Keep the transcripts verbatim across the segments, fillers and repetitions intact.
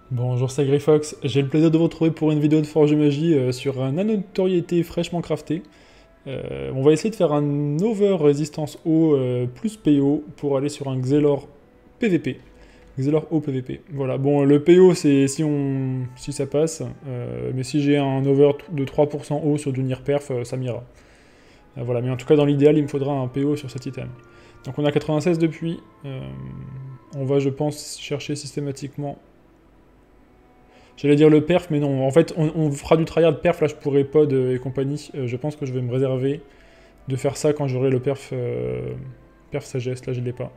Bonjour, c'est Grifox. J'ai le plaisir de vous retrouver pour une vidéo de Forge de Magie euh, sur un anneau de notoriété fraîchement crafté. Euh, on va essayer de faire un over résistance eau euh, plus P O pour aller sur un Xelor P V P. Xelor eau P V P. Voilà, bon, le P O c'est si on si ça passe, euh, mais si j'ai un over de trois pour cent eau sur du Nier Perf, euh, ça m'ira. Euh, voilà, mais en tout cas, dans l'idéal, il me faudra un P O sur cet item. Donc on a quatre-vingt-seize depuis. Euh, on va, je pense, chercher systématiquement. J'allais dire le perf, mais non. En fait, on, on fera du tryhard perf, là, je pourrais pod euh, et compagnie. Euh, je pense que je vais me réserver de faire ça quand j'aurai le perf, euh, perf sagesse. Là, je l'ai pas.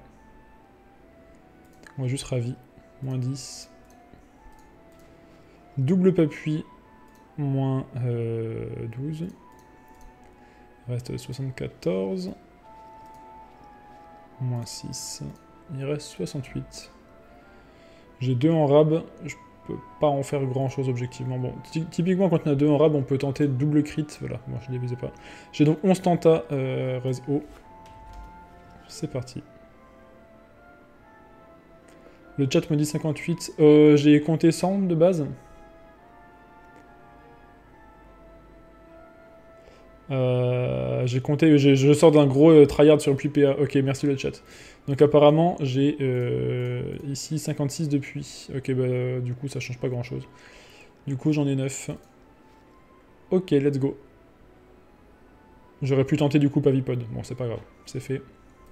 Moi, juste ravi. Moins dix. Double papui. Moins euh, douze. Il reste soixante-quatorze. Moins six. Il reste soixante-huit. J'ai deux en rab. Je peux pas en faire grand chose objectivement. Bon, typiquement quand on a deux en rab, on peut tenter double crit. Voilà, moi je ne les visais pas. J'ai donc onze tenta, euh, res haut. C'est parti. Le chat me dit cinquante-huit. Euh, j'ai compté cent de base. Euh, j'ai compté, je sors d'un gros euh, tryhard sur le P A. Ok, merci le chat. Donc apparemment, j'ai euh, ici cinquante-six depuis. Ok, bah du coup, ça change pas grand chose. Du coup, j'en ai neuf. Ok, let's go. J'aurais pu tenter du coup Pavipod. Bon, c'est pas grave, c'est fait.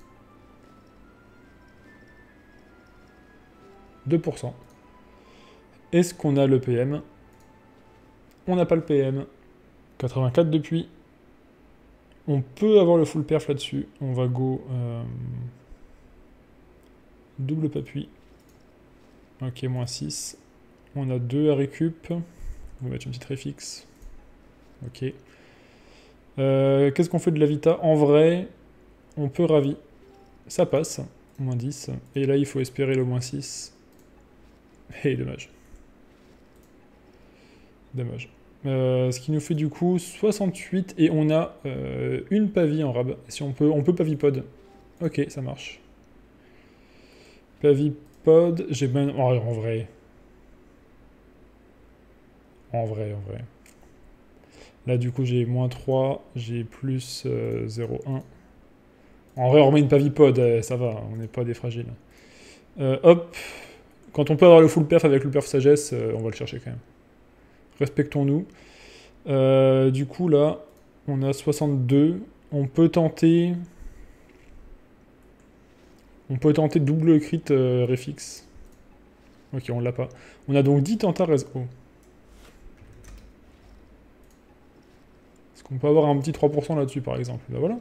deux pour cent. Est-ce qu'on a le P M? On n'a pas le P M. quatre-vingt-quatre depuis. On peut avoir le full perf là-dessus. On va go... Euh, double papui. Ok, moins six. On a deux à récup. On va mettre une petite réfixe. Ok. Euh, Qu'est-ce qu'on fait de la vita? En vrai, on peut ravi. Ça passe. Moins dix. Et là, il faut espérer le moins six. Et dommage. Dommage. Euh, ce qui nous fait du coup soixante-huit et on a euh, une pavie en rab. Si on peut, on peut pavipod. Ok, ça marche. Pavipod, j'ai bien... Oh, en vrai. En vrai, en vrai. Là, du coup, j'ai moins trois, j'ai plus euh, zéro virgule un. En vrai, on remet une pavipod, euh, ça va, on n'est pas des fragiles. Euh, hop. Quand on peut avoir le full perf avec le perf sagesse, euh, on va le chercher quand même. Respectons-nous. Euh, du coup, là, on a soixante-deux. On peut tenter... On peut tenter double crit euh, réfixe. Ok, on l'a pas. On a donc dix tentas res haut. Est-ce qu'on peut avoir un petit trois pour cent là-dessus, par exemple? Bah voilà.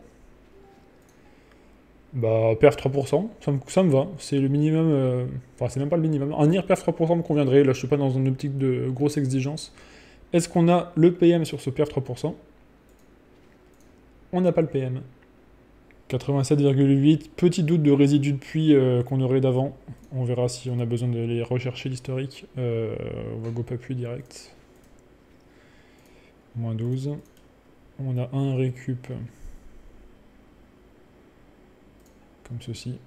Bah, perf trois pour cent, ça me, ça me va. C'est le minimum... Euh... Enfin, c'est même pas le minimum. Un I R perf trois pour cent me conviendrait. Là, je suis pas dans une optique de grosse exigence. Est-ce qu'on a le P M sur ce perf trois pour cent? On n'a pas le P M. quatre-vingt-sept virgule huit. Petit doute de résidus de puits euh, qu'on aurait d'avant. On verra si on a besoin de les rechercher, l'historique. Euh, on va go pas puits direct. Moins douze. On a un récup. Comme ceci.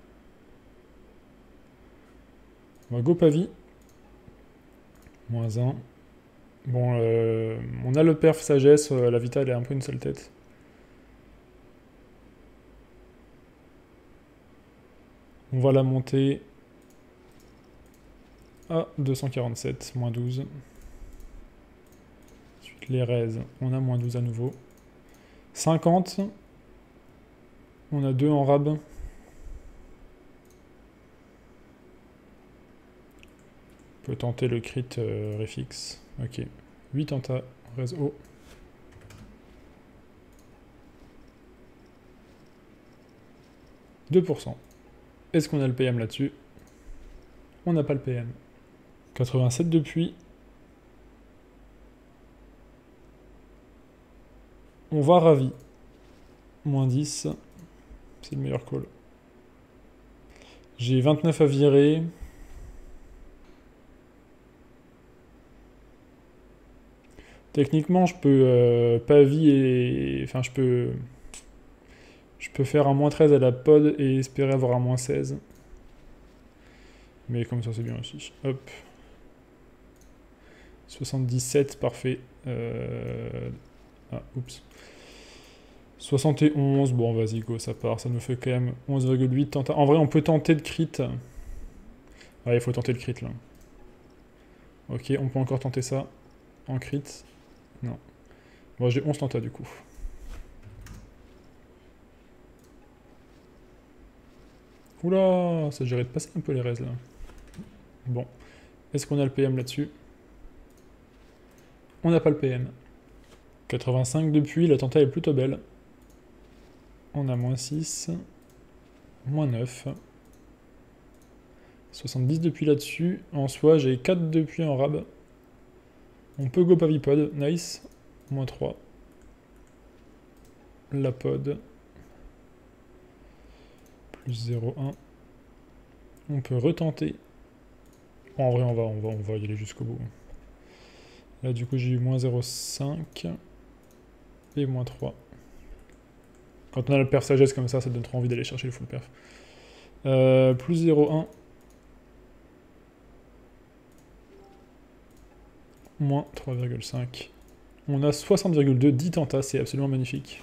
On va go pavi. Moins un. Bon, euh, on a le perf sagesse. Euh, la vita, elle est un peu une seule tête. On va la monter à deux cent quarante-sept, moins douze. Ensuite, les raises, on a moins douze à nouveau. cinquante. On a deux en rab. On peut tenter le crit euh, réfixe. Ok. huit tenta, res haut. deux pour cent. Est-ce qu'on a le P M là-dessus? On n'a pas le P M. quatre-vingt-sept depuis. On va ravi. Moins dix. C'est le meilleur call. J'ai vingt-neuf à virer. Techniquement, je peux euh, pavi et... Enfin, je peux... Je peux faire un moins treize à la pod et espérer avoir un moins seize. Mais comme ça, c'est bien aussi. Hop. soixante-dix-sept, parfait. Euh... Ah, oups. soixante et onze, bon vas-y go, ça part, ça nous fait quand même onze virgule huit. Tenta... En vrai, on peut tenter de crit. Ouais, il faut tenter le crit là. Ok, on peut encore tenter ça. En crit. Non. Bon, j'ai onze tentats du coup. Oula, ça gérait de passer un peu les raises là. Bon. Est-ce qu'on a le P M là-dessus? On n'a pas le P M. quatre-vingt-cinq depuis, la tenta est plutôt belle. On a moins six. Moins neuf. soixante-dix depuis là-dessus. En soi, j'ai quatre depuis en rab. On peut go pavipod. Nice. Moins trois. La pod. Plus zéro virgule un. On peut retenter. Bon, en vrai, on va, on va, on va y aller jusqu'au bout. Là, du coup, j'ai eu moins zéro virgule cinq. Et moins trois. Quand on a le perf sagesse comme ça, ça donne trop envie d'aller chercher le full perf. Euh, plus zéro virgule un. Moins trois virgule cinq. On a soixante virgule deux, dix tentas, c'est absolument magnifique.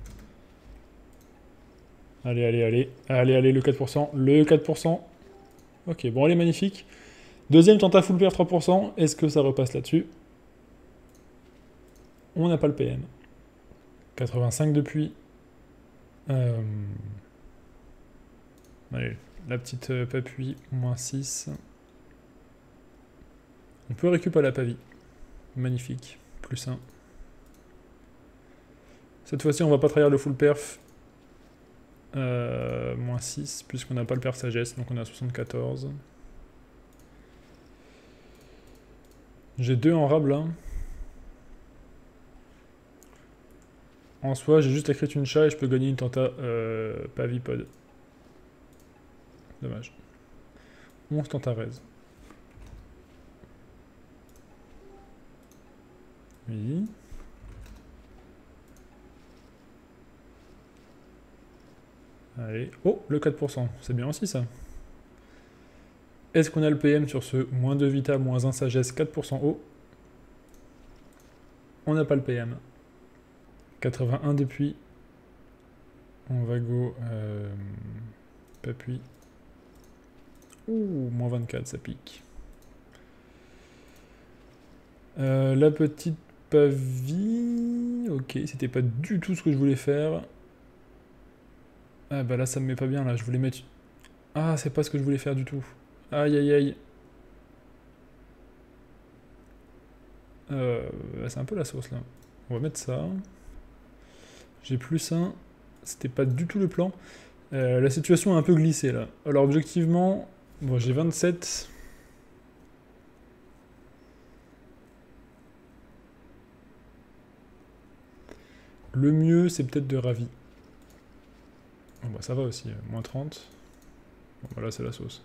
Allez, allez, allez. Allez, allez, le quatre pour cent. Le quatre pour cent. Ok, bon, elle est magnifique. Deuxième tenta full perf trois pour cent. Est-ce que ça repasse là-dessus? On n'a pas le P M. quatre-vingt-cinq depuis. Euh... Allez, la petite euh, papouille, moins six. On peut récupérer la pavie. Magnifique. Plus un. Cette fois-ci, on va pas trahir le full perf. Euh, moins six, puisqu'on n'a pas le perf sagesse, donc on a soixante-quatorze. J'ai deux en rab là. En soi, j'ai juste écrit une chat et je peux gagner une tenta euh, pavipod. Dommage. onze tenta raise. Oui. Allez. Oh, le quatre pour cent. C'est bien aussi ça. Est-ce qu'on a le P M sur ce moins deux vita, moins un sagesse, quatre pour cent haut? On n'a pas le P M. quatre-vingt-un depuis. On va go... Euh, Papouille. Ouh, moins vingt-quatre, ça pique. Euh, la petite pavie... Ok, c'était pas du tout ce que je voulais faire. Ah bah là, ça me met pas bien, là. Je voulais mettre... Ah, c'est pas ce que je voulais faire du tout. Aïe, aïe, aïe. Euh, c'est un peu la sauce, là. On va mettre ça. J'ai plus un. C'était pas du tout le plan. Euh, la situation a un peu glissé, là. Alors, objectivement... Bon, j'ai vingt-sept... Le mieux, c'est peut-être de ravi. Bon bah ça va aussi, moins trente. Bon bah là c'est la sauce.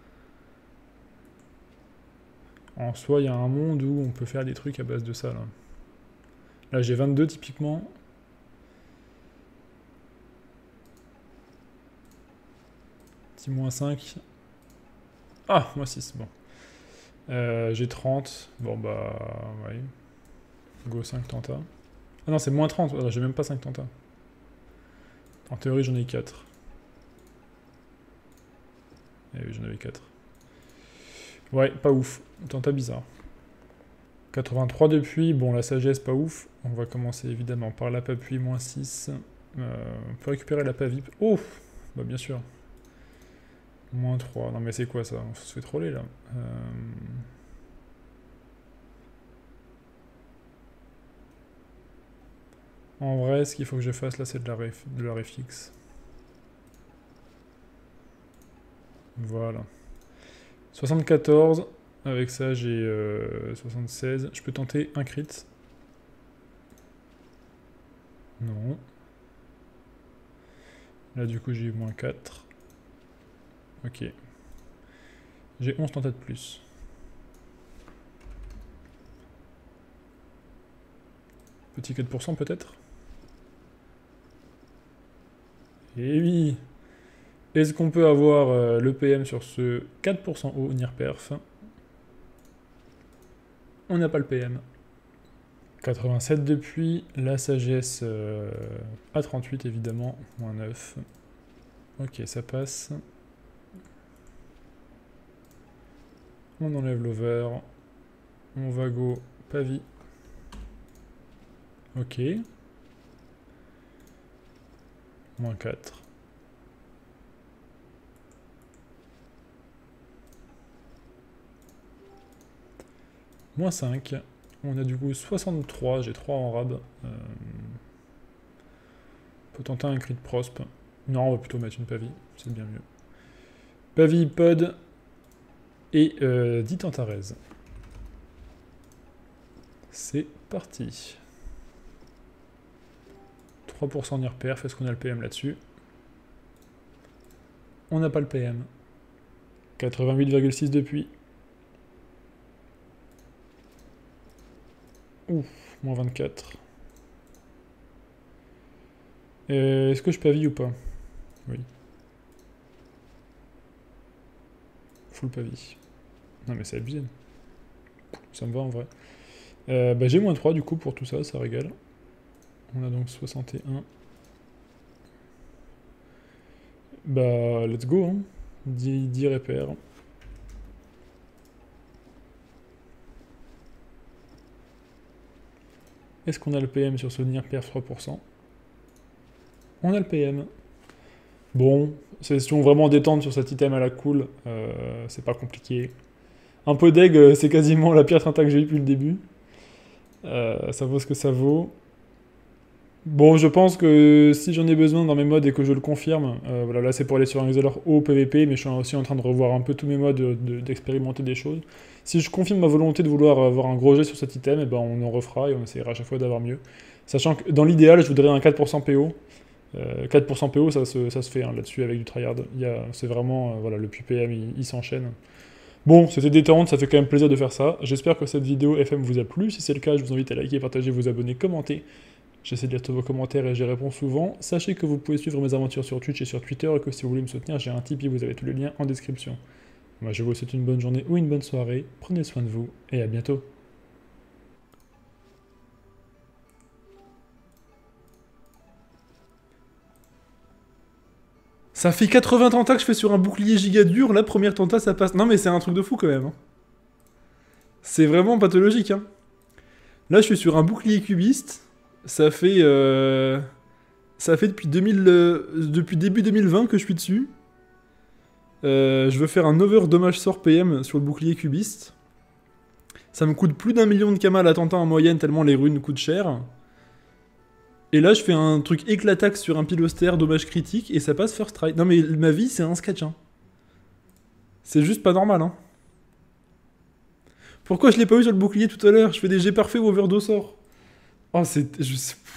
En soi, il y a un monde où on peut faire des trucs à base de ça là. Là j'ai vingt-deux typiquement. Petit moins cinq. Ah, moins six, bon. Euh, j'ai trente. Bon bah ouais. Go cinq tenta. Ah non, c'est moins trente, j'ai même pas cinq tenta. En théorie j'en ai quatre. Eh oui, j'en avais quatre. Ouais, pas ouf. Tenta bizarre. quatre-vingt-trois depuis. Bon, la sagesse, pas ouf. On va commencer évidemment par la papouille, moins six. Euh, on peut récupérer la pavip. Oh, bah bien sûr. Moins trois. Non mais c'est quoi ça? On se fait troller là. Euh... En vrai, ce qu'il faut que je fasse là, c'est de la ref... de la réfixe. Voilà. soixante-quatorze. Avec ça, j'ai euh, soixante-seize. Je peux tenter un crit. Non. Là, du coup, j'ai eu moins quatre. Ok. J'ai onze tentats de plus. Petit quatre pour cent peut-être. Et oui. Est-ce qu'on peut avoir euh, le P M sur ce quatre pour cent haut Nirperf? On n'a pas le P M. quatre-vingt-sept depuis, la sagesse euh, à trente-huit évidemment, moins neuf. Ok, ça passe. On enlève l'over. On va go Pavie. Ok. Moins quatre. Moins cinq. On a du coup soixante-trois, j'ai trois en rab. Euh... On peut tenter un crit de prosp. Non, on va plutôt mettre une Pavie, c'est bien mieux. Pavie, pod et euh, dix Tantarèse. C'est parti. trois pour cent nirperf, est-ce qu'on a le P M là-dessus? On n'a pas le P M. quatre-vingt-huit virgule six depuis. Ouf, moins vingt-quatre. Euh, Est-ce que je pavie ou pas? Oui. Full pavie. Non mais c'est abusé. Ça me va en vrai. Euh, bah, j'ai moins trois du coup pour tout ça, ça régale. On a donc soixante et un. Bah let's go hein. dix, dix repères. Est-ce qu'on a le P M sur ce nirperf trois pour cent? On a le P M. Bon, session vraiment détente sur cet item à la cool, euh, c'est pas compliqué. Un peu d'egg, c'est quasiment la pire trinta que j'ai eu depuis le début. Euh, ça vaut ce que ça vaut. Bon, je pense que si j'en ai besoin dans mes mods et que je le confirme, euh, voilà, là c'est pour aller sur un Exhalor haut P V P, mais je suis aussi en train de revoir un peu tous mes mods, d'expérimenter de, de, des choses. Si je confirme ma volonté de vouloir avoir un gros jet sur cet item, et ben on en refera et on essaiera à chaque fois d'avoir mieux. Sachant que dans l'idéal, je voudrais un quatre pour cent P O. Euh, quatre pour cent P O, ça se, ça se fait hein, là-dessus avec du tryhard. C'est vraiment, euh, voilà, le P M, il, il s'enchaîne. Bon, c'était détente, ça fait quand même plaisir de faire ça. J'espère que cette vidéo F M vous a plu. Si c'est le cas, je vous invite à liker, partager, vous abonner, commenter. J'essaie de lire tous vos commentaires et j'y réponds souvent. Sachez que vous pouvez suivre mes aventures sur Twitch et sur Twitter et que si vous voulez me soutenir, j'ai un Tipeee, vous avez tous les liens en description. Moi, je vous souhaite une bonne journée ou une bonne soirée. Prenez soin de vous et à bientôt. Ça fait quatre-vingts tentas que je fais sur un bouclier giga dur, la première tenta ça passe. Non mais c'est un truc de fou quand même. Hein. C'est vraiment pathologique. Hein. Là je suis sur un bouclier cubiste. Ça fait... Euh... Ça fait depuis, deux mille, euh... depuis début deux mille vingt que je suis dessus. Euh, je veux faire un over dommage sort P M sur le bouclier cubiste. Ça me coûte plus d'un million de kamal à tenta en moyenne tellement les runes coûtent cher. Et là, je fais un truc éclataxe sur un piloster, dommage critique, et ça passe first try. Non mais ma vie, c'est un sketch, hein. C'est juste pas normal, hein. Pourquoi je l'ai pas eu sur le bouclier tout à l'heure? Je fais des jets parfaits ou overdose sort. Oh, c'est... Je...